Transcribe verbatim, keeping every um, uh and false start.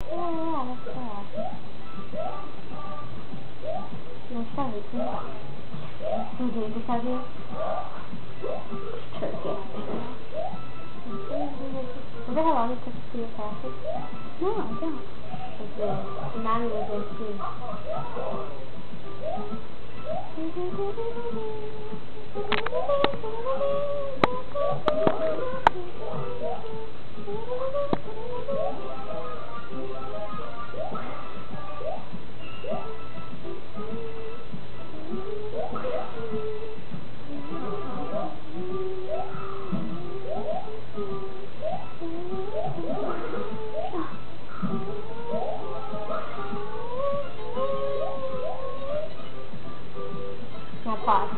yeah, yeah, that's fair. No, sorry, please. Who did this have you? Turkey. Wonder how long it took to see your passes? No, I don't. Because the nanny was there too. Now pause.